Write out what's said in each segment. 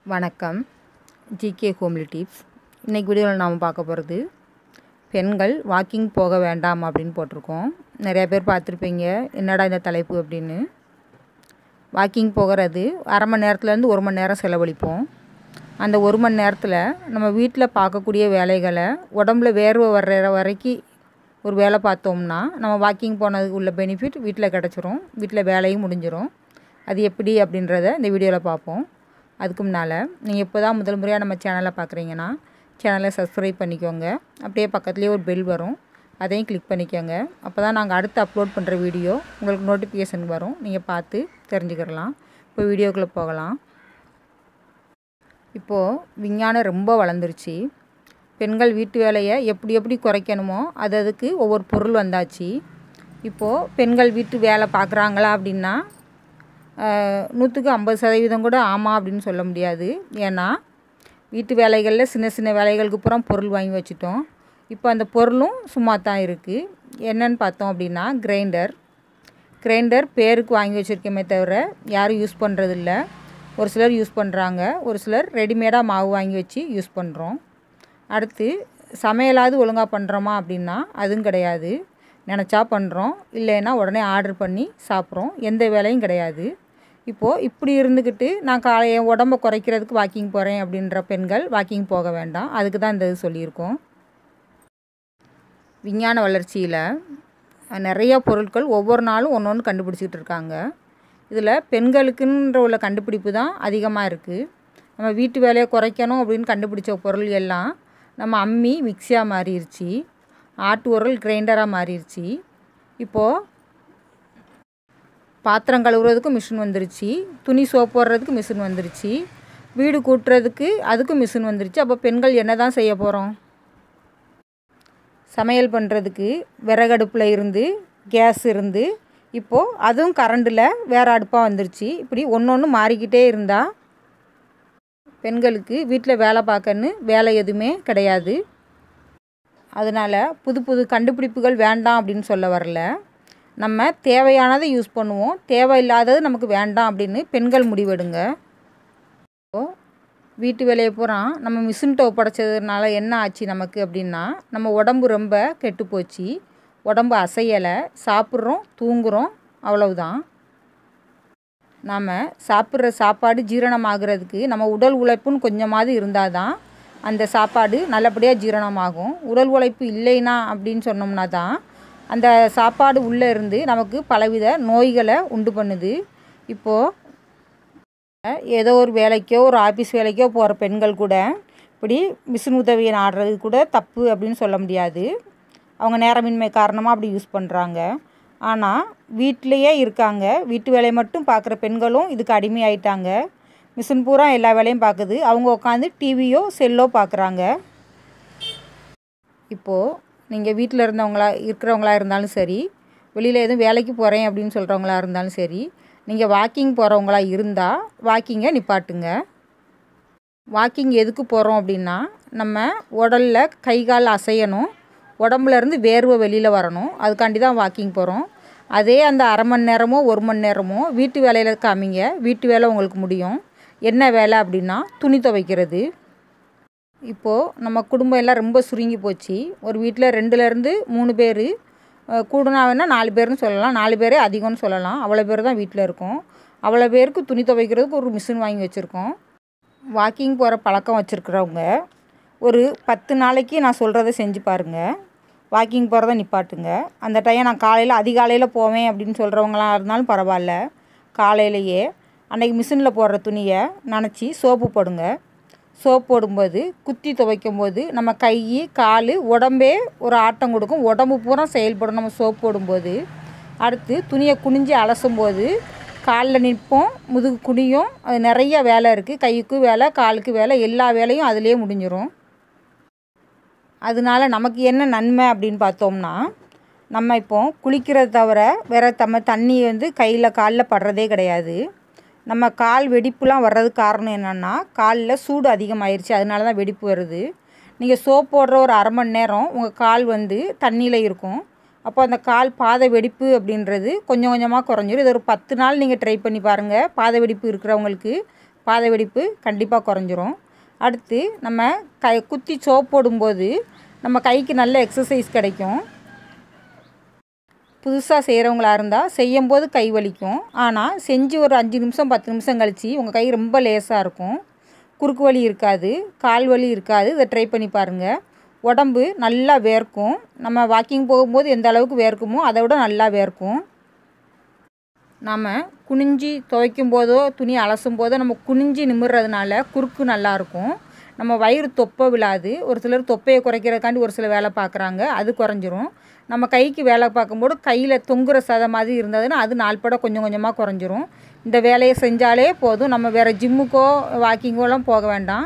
வணக்கம். GK homely tips. இன்றைக்கி வீடியோவில் நாம் பார்க்க போகிறது பெண்கள் வாக்கிங் போக வேண்டாம் அப்படின்னு போட்டிருக்கோம். நிறையா பேர் பார்த்துருப்பீங்க, என்னடா இந்த தலைப்பு அப்படின்னு. வாக்கிங் போகிறது அரை மணி நேரத்துலேருந்து 1 மணி நேரம் செலவழிப்போம். அந்த 1 மணி நேரத்தில் நம்ம வீட்டில் பார்க்கக்கூடிய வேலைகளை உடம்புல வேர்வை வர்ற வரைக்கும் ஒரு வேலை பார்த்தோம்னா நம்ம வாக்கிங் போனதுக்கு உள்ள பெனிஃபிட் வீட்டில் கிடச்சிரும். வீட்டில் வேலையும் முடிஞ்சிடும். அது எப்படி அப்படின்றத இந்த வீடியோவில் பார்ப்போம். அதுக்கு முன்னால் நீங்கள் இப்போ தான் முதல் முறையாக நம்ம சேனலை பார்க்குறீங்கன்னா சேனலை சப்ஸ்கிரைப் பண்ணிக்கோங்க. அப்படியே பக்கத்துலேயே ஒரு பெல் வரும், அதையும் கிளிக் பண்ணிக்கோங்க. அப்போ தான் நாங்கள் அடுத்து அப்லோட் பண்ணுற வீடியோ உங்களுக்கு நோட்டிஃபிகேஷன் வரும், நீங்கள் பார்த்து தெரிஞ்சுக்கிடலாம். இப்போ வீடியோக்குள்ளே போகலாம். இப்போது விஞ்ஞானம் ரொம்ப வளர்ந்துருச்சு. பெண்கள் வீட்டு வேலையை எப்படி குறைக்கணுமோ அதுக்கு ஒவ்வொரு பொருள் வந்தாச்சு. இப்போது பெண்கள் வீட்டு வேலை பார்க்குறாங்களா அப்படின்னா 100க்கு 50% கூட ஆமாம் அப்படின்னு சொல்ல முடியாது. ஏன்னா வீட்டு வேலைகளில் சின்ன சின்ன வேலைகளுக்கு பூரா பொருள் வாங்கி வச்சுட்டோம். இப்போ அந்த பொருளும் சும்மா தான் இருக்குது. என்னன்னு பார்த்தோம் அப்படின்னா கிரைண்டர் பேருக்கு வாங்கி வச்சுருக்கோமே தவிர யாரும் யூஸ் பண்ணுறதில்ல. ஒரு சிலர் யூஸ் பண்ணுறாங்க, ஒரு சிலர் ரெடிமேடாக மாவு வாங்கி வச்சு யூஸ் பண்ணுறோம். அடுத்து சமையலாவது ஒழுங்காக பண்ணுறோமா அப்படின்னா அதுவும் கிடையாது. நினச்சா பண்ணுறோம், இல்லைன்னா உடனே ஆர்டர் பண்ணி சாப்பிட்றோம். எந்த வேலையும் கிடையாது. இப்போது இப்படி இருந்துக்கிட்டு நான் என் உடம்பை குறைக்கிறதுக்கு வாக்கிங் போகிறேன் அப்படின்ற பெண்கள் வாக்கிங் போக வேண்டாம். அதுக்கு தான் இந்த இது சொல்லியிருக்கோம். விஞ்ஞான வளர்ச்சியில் நிறைய பொருட்கள் ஒவ்வொரு நாளும் ஒன்று கண்டுபிடிச்சிக்கிட்டு இருக்காங்க. இதில் பெண்களுக்குன்ற உள்ள கண்டுபிடிப்பு தான் அதிகமாக இருக்குது. நம்ம வீட்டு வேலையை குறைக்கணும் அப்படின்னு கண்டுபிடிச்ச பொருள் எல்லாம் நம்ம அம்மி மிக்சியாக மாறிடுச்சு, ஆட்டு உரல் கிரைண்டராக மாறிடுச்சு. இப்போது பாத்திரம் கழுவுறதுக்கு மிஷின் வந்துருச்சு, துணி சோப் போடுறதுக்கு மிஷின் வந்துருச்சு, வீடு கூட்டுறதுக்கு அதுக்கும் மிஷின் வந்துருச்சு. அப்போ பெண்கள் என்ன தான் செய்ய போகிறோம்? சமையல் பண்ணுறதுக்கு விறகடுப்பில் இருந்து கேஸ் இருந்து இப்போது அதுவும் கரண்டில் வேறு அடுப்பாக வந்துருச்சு. இப்படி ஒன்று மாறிக்கிட்டே இருந்தால் பெண்களுக்கு வீட்டில் வேலை பார்க்கன்னு வேலை எதுவுமே கிடையாது. அதனால் புது கண்டுபிடிப்புகள் வேண்டாம் அப்படின்னு சொல்ல வரல. நம்ம தேவையானதை யூஸ் பண்ணுவோம், தேவையில்லாதது நமக்கு வேண்டாம் அப்படின்னு பெண்கள் முடிவெடுங்க. வீட்டு வேலையை பூரா நம்ம மிஷின்கிட்ட ஒப்படைச்சதுனால என்ன ஆச்சு நமக்கு அப்படின்னா, நம்ம உடம்பு ரொம்ப கெட்டு போச்சு. உடம்பு அசையலை, சாப்பிட்றோம், தூங்குகிறோம், அவ்வளவுதான். நாம் சாப்பிட்ற சாப்பாடு ஜீரணமாகிறதுக்கு நம்ம உடல் உழைப்புன்னு கொஞ்சமாவது இருந்தால் தான் அந்த சாப்பாடு நல்லபடியாக ஜீரணமாகும். உடல் உழைப்பு இல்லைன்னா அப்படின்னு சொன்னோம்னா தான் அந்த சாப்பாடு உள்ளே இருந்து நமக்கு பலவித நோய்களை உண்டு பண்ணுது. இப்போது ஏதோ ஒரு வேலைக்கோ ஒரு ஆஃபீஸ் வேலைக்கோ போகிற பெண்கள் கூட இப்படி மிஷின் உதவியை நாடுறது கூட தப்பு அப்படின்னு சொல்ல முடியாது. அவங்க நேரமின்மை காரணமாக அப்படி யூஸ் பண்ணுறாங்க. ஆனால் வீட்டிலையே இருக்காங்க, வீட்டு வேலையை மட்டும் பார்க்குற பெண்களும் இதுக்கு அடிமையாயிட்டாங்க. மிஷின் பூரா எல்லா வேலையும் பார்க்குது, அவங்க உட்காந்து டிவியோ செல்லோ பார்க்குறாங்க. இப்போது நீங்கள் வீட்டில் இருக்கிறவங்களா இருந்தாலும் சரி, வெளியில் எதுவும் வேலைக்கு போகிறேன் அப்படின்னு சொல்கிறவங்களா இருந்தாலும் சரி, நீங்கள் வாக்கிங் போகிறவங்களா இருந்தால் வாக்கிங்கை நிப்பாட்டுங்க. வாக்கிங் எதுக்கு போகிறோம் அப்படின்னா நம்ம உடலில் கை கால் அசையணும், உடம்புலேருந்து வேர்வை வெளியில் வரணும். அதுக்காண்டி தான் வாக்கிங் போகிறோம். அதே அந்த அரை மணி நேரமோ 1 மணி நேரமோ வீட்டு வேலையில் காமிங்க. வீட்டு வேலை உங்களுக்கு முடியும். என்ன வேலை அப்படின்னா துணி துவைக்கிறது. இப்போது நம்ம குடும்பம் எல்லாம் ரொம்ப சுருங்கி போச்சு. ஒரு வீட்டில் 2லேருந்து 3 பேர், கூடுனா வேணால் 4 பேர்னு சொல்லலாம், 4 பேரே அதிகம்னு சொல்லலாம். அவ்வளோ பேர் தான் வீட்டில் இருக்கோம். அவ்வளோ பேருக்கு துணி துவைக்கிறதுக்கு ஒரு மிஷின் வாங்கி வச்சுருக்கோம். வாக்கிங் போகிற பழக்கம் வச்சுருக்கிறவங்க ஒரு 10 நாளைக்கு நான் சொல்கிறத செஞ்சு பாருங்கள். வாக்கிங் போகிறத நிப்பாட்டுங்க. அந்த டைம் நான் அதிகாலையில் போவேன் அப்படின்னு சொல்கிறவங்களாம் இருந்தாலும் பரவாயில்ல, காலையிலையே அன்றைக்கி மிஷினில் போடுற துணியை நனைச்சி சோப்பு போடுங்க. சோப் போடும்போது குத்தி துவைக்கும் போது நம்ம கை கால் உடம்பே ஒரு ஆட்டம் கொடுக்கும், உடம்பு பூரா செயல்படும் நம்ம சோப் போடும்போது. அடுத்து துணியை குனிஞ்சு அலசும்போது காலில் நிற்போம், முதுகு குனியும். அது நிறைய வேலை இருக்குது, கைக்கு வேலை, காலுக்கு வேலை, எல்லா வேலையும் அதிலே முடிஞ்சிடும். அதனால நமக்கு என்ன நன்மை அப்படின்னு பார்த்தோம்னா, நம்ம இப்போ குளிக்கிறத தவிர வேறு தண்ணி கையில் காலில் படுறதே கிடையாது. நம்ம கால் வெடிப்புலாம் வர்றதுக்கு காரணம் என்னென்னா காலில் சூடு அதிகமாகிருச்சு, அதனால தான் வெடிப்பு வருது. நீங்கள் சோப் போடுற ஒரு அரை மணி நேரம் உங்கள் கால் தண்ணியில் இருக்கும். அப்போ அந்த கால் பாத வெடிப்பு அப்படின்றது கொஞ்சம் கொஞ்சமாக குறைஞ்சிரும். இது ஒரு 10 நாள் நீங்கள் ட்ரை பண்ணி பாருங்கள். பாத வெடிப்பு இருக்கிறவங்களுக்கு பாத வெடிப்பு கண்டிப்பாக குறைஞ்சிரும். அடுத்து நம்ம குத்தி சோப் போடும்போது நம்ம கைக்கு நல்ல எக்ஸசைஸ் கிடைக்கும். புதுசாக செய்கிறவங்களா இருந்தால் செய்யும்போது கை வலிக்கும். ஆனால் செஞ்சு ஒரு 5 நிமிஷம் 10 நிமிஷம் கழித்து உங்கள் கை ரொம்ப லேசாக இருக்கும். குறுக்கு வலி இருக்காது, கால் வலி இருக்காது. இதை ட்ரை பண்ணி பாருங்கள். உடம்பு நல்லா வேர்க்கும். நம்ம வாக்கிங் போகும்போது எந்த அளவுக்கு வேர்க்குமோ அதை விட நல்லா வேர்க்கும். நாம் குனிஞ்சி துவைக்கும் போதோ துணி அலசும் போதோ நம்ம குனிஞ்சி நிமிர்றதுனால குறுக்கு நல்லாயிருக்கும். நம்ம வயிறு தொப்பை விழாது. ஒரு சிலர் தொப்பையை குறைக்கிறதுக்காண்டி ஒரு சில வேலை பார்க்குறாங்க, அது குறைஞ்சிரும். நம்ம கைக்கு வேலை பார்க்கும்போது கையில் தொங்குற சதை மாதிரி இருந்ததுன்னா அது நாள்பட கொஞ்சம் கொஞ்சமாக குறைஞ்சிரும். இந்த வேலையை செஞ்சாலே போதும். நம்ம வேறு ஜிம்முக்கோ வாக்கிங்கோலாம் போக வேண்டாம்.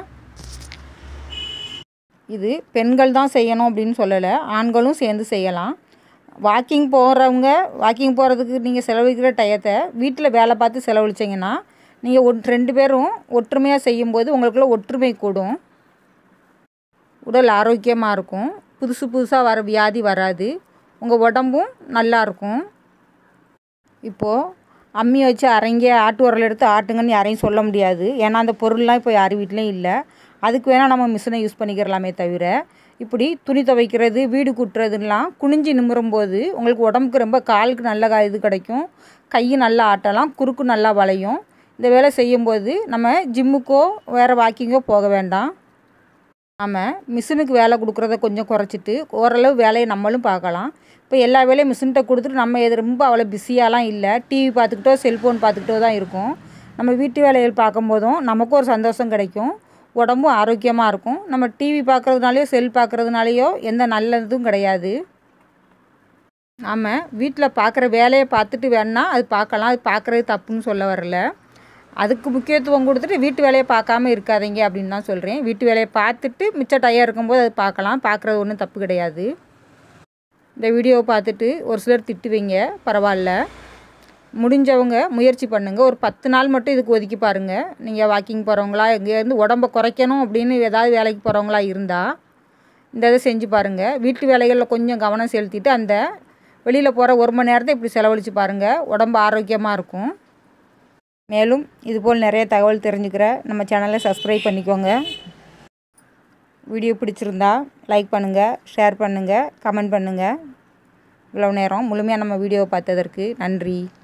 இது பெண்கள் தான் செய்யணும் அப்படின்னு சொல்லலை, ஆண்களும் சேர்ந்து செய்யலாம். வாக்கிங் போகிறதுக்கு நீங்கள் செலவழிக்கிற டயத்தை வீட்டில் வேலை பார்த்து செலவழிச்சிங்கன்னா நீங்கள் 2 பேரும் ஒற்றுமையாக செய்யும்போது உங்களுக்குள்ள ஒற்றுமை கூடும். உடல் ஆரோக்கியமாக இருக்கும். புதுசாக வர வியாதி வராது. உங்கள் உடம்பும் நல்லாயிருக்கும். இப்போது அம்மி வச்சு அரைங்க, ஆட்டு உரல் எடுத்து ஆட்டுங்கன்னு யாரையும் சொல்ல முடியாது. ஏன்னா அந்த பொருள்லாம் இப்போ யார் வீட்லேயும் இல்லை. அதுக்கு வேணால் நம்ம மிஷினை யூஸ் பண்ணிக்கிறலாமே தவிர, இப்படி துணி துவைக்கிறது, வீடு கூட்டுறதுலாம் குனிஞ்சி நிமிரும்போது உங்களுக்கு உடம்புக்கு ரொம்ப காலுக்கு நல்ல இது கிடைக்கும். கை நல்லா ஆட்டலாம், குறுக்கு நல்லா வளையும். இந்த வேலை செய்யும்போது நம்ம ஜிம்முக்கோ வேறு வாக்கிங்கோ போக வேண்டாம். நம்ம மிஷினுக்கு வேலை கொடுக்குறத கொஞ்சம் குறைச்சிட்டு ஓரளவு வேலையை நம்மளும் பார்க்கலாம். இப்போ எல்லா வேலையும் மிஷின்கிட்ட கொடுத்துட்டு நம்ம ரொம்ப அவ்வளோ பிஸியாலாம் இல்லை. டிவி பார்த்துக்கிட்டோ செல்ஃபோன் பார்த்துக்கிட்டோ தான் இருக்கும். நம்ம வீட்டு வேலைகள் பார்க்கும்போதும் நமக்கும் ஒரு சந்தோஷம் கிடைக்கும். உடம்பும் ஆரோக்கியமாக இருக்கும். நம்ம டிவி பார்க்குறதுனாலையோ செல் பார்க்குறதுனாலையோ எந்த நல்லதும் கிடையாது. நம்ம வீட்டில் பார்க்குற வேலையை பார்த்துட்டு வேணால் அது பார்க்கலாம். அது பார்க்குறது தப்புன்னு சொல்ல வரல. அதுக்கு முக்கியத்துவம் கொடுத்துட்டு வீட்டு வேலையை பார்க்காம இருக்காதீங்க அப்படின்னு தான் சொல்கிறேன். வீட்டு வேலையை பார்த்துட்டு மிச்ச டயம் இருக்கும்போது அது பார்க்கலாம். பார்க்குறது ஒன்றும் தப்பு கிடையாது. இந்த வீடியோவை பார்த்துட்டு ஒரு சிலர் திட்டுவீங்க, பரவாயில்ல. முடிஞ்சவங்க முயற்சி பண்ணுங்கள். ஒரு 10 நாள் மட்டும் இதுக்கு ஒதுக்கி பாருங்கள். நீங்கள் வாக்கிங் போகிறவங்களா, எங்கேருந்து உடம்பை குறைக்கணும் அப்படின்னு ஏதாவது வேலைக்கு போகிறவங்களா இருந்தால் இந்த இதை செஞ்சு பாருங்கள். வீட்டு வேலைகளில் கொஞ்சம் கவனம் செலுத்திட்டு அந்த வெளியில் போகிற 1 மணி நேரத்தை இப்படி செலவழித்து பாருங்கள். உடம்பு ஆரோக்கியமாக இருக்கும். மேலும் இதுபோல் நிறைய தகவல் தெரிஞ்சுக்கிற நம்ம சேனலை சப்ஸ்கிரைப் பண்ணிக்கோங்க. வீடியோ பிடிச்சிருந்தா லைக் பண்ணுங்கள், ஷேர் பண்ணுங்கள், கமெண்ட் பண்ணுங்கள். இவ்வளோ நேரம் முழுமையாக நம்ம வீடியோவை பார்த்ததற்கு நன்றி.